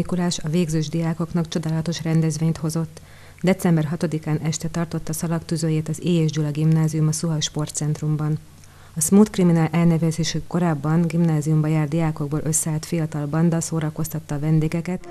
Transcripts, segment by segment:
alakulás a végzős diákoknak csodálatos rendezvényt hozott. December 6-án este tartotta szalagtűzőjét az Éjés Gyula Gimnázium a Szuhaj Sportcentrumban. A Smooth Criminal elnevezésük korábban gimnáziumba járt diákokból összeállt fiatal banda szórakoztatta a vendégeket.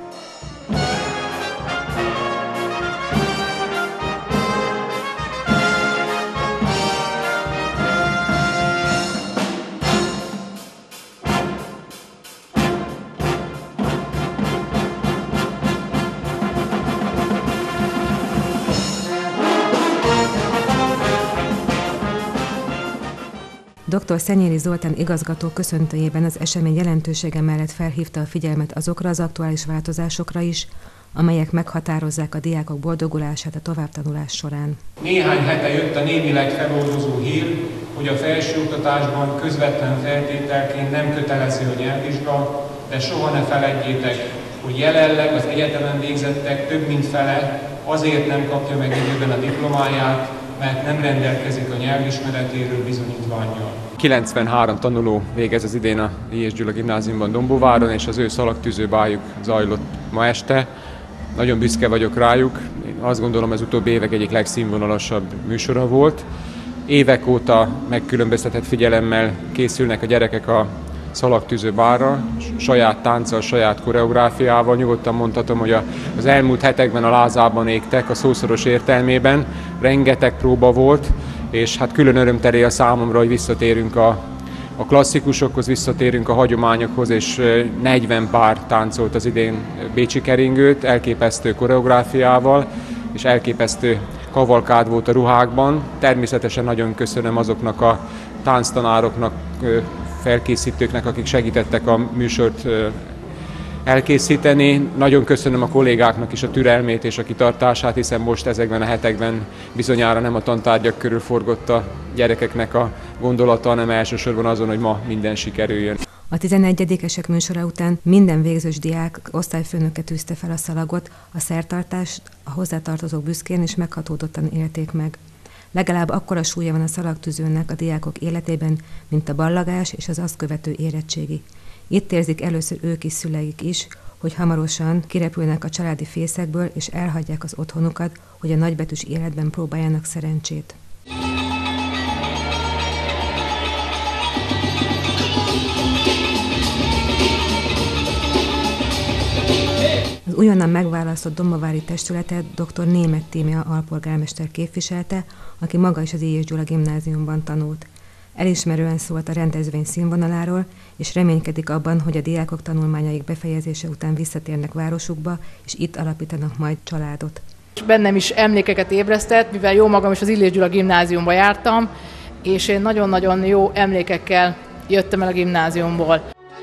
Dr. Szenyéri Zoltán igazgató köszöntőjében az esemény jelentősége mellett felhívta a figyelmet azokra az aktuális változásokra is, amelyek meghatározzák a diákok boldogulását a továbbtanulás során. Néhány hete jött a némileg feloldozó hír, hogy a felsőoktatásban közvetlen feltételként nem kötelező a nyelvvizsga, de soha ne feledjétek, hogy jelenleg az egyetemen végzettek több mint fele azért nem kapja meg időben a diplomáját, mert nem rendelkezik a nyelvismeretéről bizonyítvánnyal. 93 tanuló végez az idén a Éjés Gyula Gimnáziumban Dombóváron, és az ő szalagtűző bájuk zajlott ma este. Nagyon büszke vagyok rájuk. Én azt gondolom, az utóbbi évek egyik legszínvonalasabb műsora volt. Évek óta megkülönböztetett figyelemmel készülnek a gyerekek a szalagtűző bárra, saját tánccal, saját koreográfiával. Nyugodtan mondhatom, hogy az elmúlt hetekben a lázában égtek, a szószoros értelmében. Rengeteg próba volt, és hát külön örömteli a számomra, hogy visszatérünk a klasszikusokhoz, visszatérünk a hagyományokhoz, és 40 pár táncolt az idén bécsi keringőt, elképesztő koreográfiával, és elképesztő kavalkád volt a ruhákban. Természetesen nagyon köszönöm azoknak a tánctanároknak, felkészítőknek, akik segítettek a műsort elkészíteni. Nagyon köszönöm a kollégáknak is a türelmét és a kitartását, hiszen most ezekben a hetekben bizonyára nem a tantárgyak körül forgott a gyerekeknek a gondolata, hanem elsősorban azon, hogy ma minden sikerüljön. A 11-esek műsora után minden végzős diák osztályfőnöke tűzte fel a szalagot, a szertartást a hozzátartozók büszkén és meghatódottan élték meg. Legalább akkora súlya van a szalagtűzőnek a diákok életében, mint a ballagás és az azt követő érettségi. Itt érzik először ők is, szüleik is, hogy hamarosan kirepülnek a családi fészekből és elhagyják az otthonukat, hogy a nagybetűs életben próbáljanak szerencsét. Az újonnan megválasztott dombovári testületet dr. Németh Tímea alpolgármester képviselte, aki maga is az Éjés Gyula Gimnáziumban tanult. Elismerően szólt a rendezvény színvonaláról, és reménykedik abban, hogy a diákok tanulmányaik befejezése után visszatérnek városukba, és itt alapítanak majd családot. Bennem is emlékeket ébresztett, mivel jó magam is az Éjés Gyula Gimnáziumba jártam, és én nagyon-nagyon jó emlékekkel jöttem el a gimnáziumból.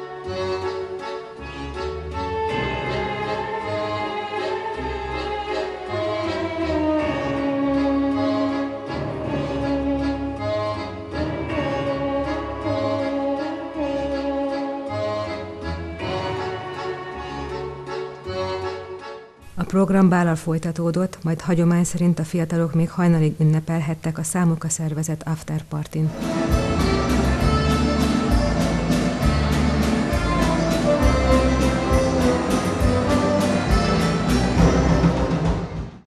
A program bállal folytatódott, majd hagyomány szerint a fiatalok még hajnalig ünnepelhettek a számukra szervezett afterpartin.